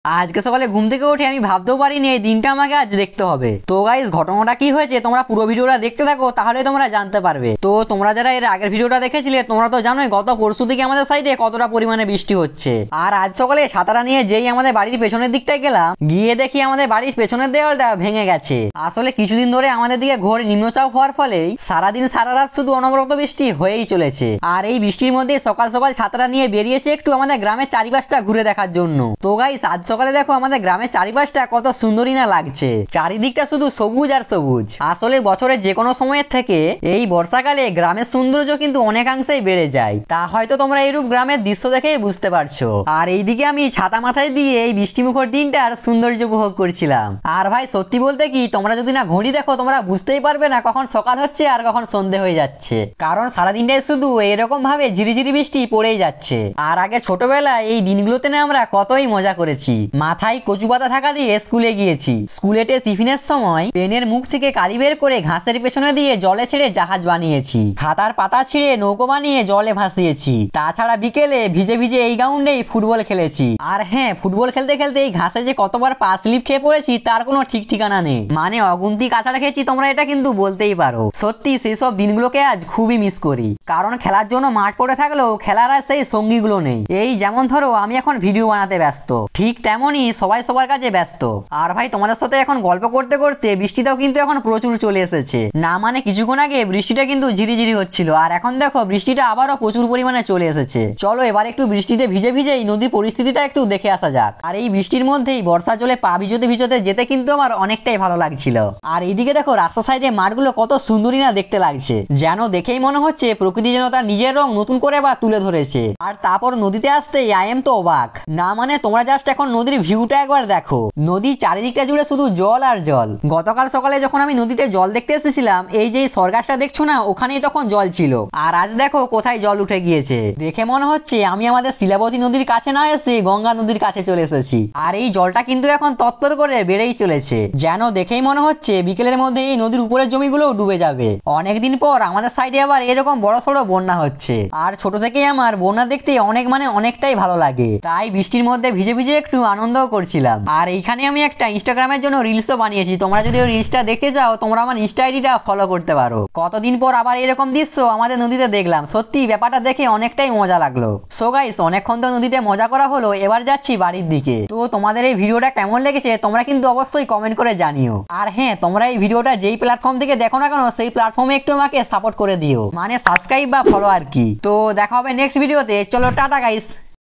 আজকে সকালে ঘুম থেকে উঠে আমি ভাবতেও পারিনি এই দিনটা আমাকে আজ দেখতে হবে। তো গাইস, ঘটনাটা কি হয়েছে তোমরা পুরো ভিডিওটা দেখতে থাকো, তাহলে তোমরা জানতে পারবে। তো তোমরা যারা এর আগের ভিডিওটা দেখেছিলে তোমরা তো জানোই গত পরশু থেকে আমাদের সাইডে কতটা পরিমাণে বৃষ্টি হচ্ছে। আর আজ সকালে ছাতাটা নিয়ে যেই আমাদের বাড়ির পেছনের দিকটায় গেলাম, গিয়ে দেখি আমাদের বাড়ির পেছনের দেওয়ালটা ভেঙে গেছে। আসলে কিছুদিন ধরে আমাদের দিকে ঘোর নিম্নচাপ হওয়ার ফলেই সারাদিন সারা রাত শুধু অনবরত বৃষ্টি হয়েই চলেছে। আর এই বৃষ্টির মধ্যে সকাল সকাল ছাতাটা নিয়ে বেরিয়েছে একটু আমাদের গ্রামের চারিপাশটা ঘুরে দেখার জন্য। তো গাইস, আজ সকালে দেখো আমাদের গ্রামের চারিপাশটা কত সুন্দরই না লাগছে, চারিদিকটা শুধু সবুজ আর সবুজ। আসলে বছরের যে কোনো সময়ের থেকে এই বর্ষাকালে গ্রামের সৌন্দর্য কিন্তু অনেকাংশেই বেড়ে যায়। তা হয়তো তোমরা এইরূপ গ্রামের দৃশ্য দেখেই বুঝতে পারছো। আর এইদিকে আমি ছাতা মাথায় দিয়ে এই বৃষ্টিমুখর দিনটার সৌন্দর্য উপভোগ করছিলাম। আর ভাই সত্যি বলতে কি, তোমরা যদি না ঘড়ি দেখো তোমরা বুঝতেই পারবে না কখন সকাল হচ্ছে আর কখন সন্ধে হয়ে যাচ্ছে, কারণ সারাদিনটাই শুধু এরকম ভাবে ঝিরিঝিরি বৃষ্টি পড়েই যাচ্ছে। আর আগে ছোটবেলায় এই দিনগুলোতে না আমরা কতই মজা করেছি। মাথায় কচু পাতা থাকা দিয়ে স্কুলে গিয়েছি, স্কুলেতে টিফিনের সময় পেনের মুখ থেকে কালি বের করে ঘাসের পেছনে দিয়ে জলে ছেড়ে জাহাজ বানিয়েছি, খাতার পাতা ছিঁড়ে নৌকো বানিয়ে জলে ভাসিয়েছি। তাছাড়া বিকেলে ভিজে ভিজে এই গ্রাউন্ডেই ফুটবল খেলেছি। আর হ্যাঁ, ফুটবল খেলতে খেলতে এই ঘাসে যে কতবার পা স্লিপ খেয়ে পড়েছি তার কোনো ঠিক ঠিকানা নেই, মানে অগুন্তি কাছাড়া খেয়েছি তোমরা এটা কিন্তু বলতেই পারো। সত্যি সেই সব দিনগুলোকে আজ খুবই মিস করি, কারণ খেলার জন্য মাঠ পড়ে থাকলেও খেলার আর সেই সঙ্গীগুলো নেই। এই যেমন ধরো আমি এখন ভিডিও বানাতে ব্যস্ত, ঠিক তেমনই সবাই সবার কাজে ব্যস্ত। আর ভাই তোমাদের সাথে এখন গল্প করতে করতে বৃষ্টিটাও কিন্তু এখন প্রচুর চলে এসেছে। না মানে কিছুক্ষণ আগে বৃষ্টিটা কিন্তু ঝিরিঝিরি হচ্ছিল, আর এখন দেখো বৃষ্টিটা আবারও প্রচুর পরিমাণে চলে এসেছে। চলো এবার একটু বৃষ্টিতে ভিজে ভিজেই নদীর পরিস্থিতিটা একটু দেখে আসা যাক। আর এই বৃষ্টির মধ্যেই বর্ষার জলে পা ভিজতে ভিজতে যেতে কিন্তু আমার অনেকটাই ভালো লাগছিল। আর এইদিকে দেখো রাস্তা সাইডে মাঠগুলো কত সুন্দরী না দেখতে লাগছে, যেন দেখেই মনে হচ্ছে প্রকৃতি যেন তার নিজের রং নতুন করে বা তুলে ধরেছে। আর তারপর নদীতে আসতেই আই এম তো অবাক। না মানে তোমরা জাস্ট এখন নদীর ভিউটা একবার দেখো, নদীর চারিদিকটা জুড়ে শুধু জল আর জল। গতকাল সকালে যখন আমি নদীতে জল দেখতে এসেছিলাম, এই যে সরগাছটা দেখছো না, ওখানেই তখন জল ছিল। আর আজ দেখো কোথায় জল উঠে গিয়েছে। দেখে মনে হচ্ছে আমি আমাদের শিলাবতী নদীর কাছে না এসে গঙ্গা নদীর কাছে চলে এসেছি। আর এই জলটা কিন্তু এখন তত্তর করে বেড়েই চলেছে, যেন দেখেই মনে হচ্ছে বিকেলের মধ্যে এই নদীর উপরের জমিগুলোও ডুবে যাবে। অনেকদিন পর আমাদের সাইডে আবার এরকম বড় সড়ো বন্যা হচ্ছে। আর ছোট থেকেই আমার বন্যা দেখতে অনেকটাই ভালো লাগে, তাই বৃষ্টির মধ্যে ভিজে ভিজে একটু আনন্দও করছিলাম। আর এইখানে আমি একটা ইনস্টাগ্রামের জন্য রিলসও বানিয়েছি, তোমরা যদি ওই রিলসটা দেখতে চাও তোমরা আমার ইনস্টা আইডিটা ফলো করতে পারো। কতদিন পর আবার এরকম দৃশ্য আমাদের নদীতে দেখলাম, সত্যি ব্যাপারটা দেখে অনেকটাই মজা লাগলো। সো গাইস, অনেকক্ষণ তো নদীতে মজা করা হলো, এবার যাচ্ছি বাড়ির দিকে। তো তোমাদের এই ভিডিওটা কেমন লেগেছে তোমরা কিন্তু অবশ্যই কমেন্ট করে জানিও। আর হ্যাঁ, তোমরা এই ভিডিওটা যেই প্ল্যাটফর্ম থেকে দেখো না কেন সেই প্ল্যাটফর্মে একটু আমাকে সাপোর্ট করে দিও, মানে সাবস্ক্রাইব বা ফলো আর কি। তো দেখা হবে নেক্সট ভিডিওতে, চলো টাটা গাইস।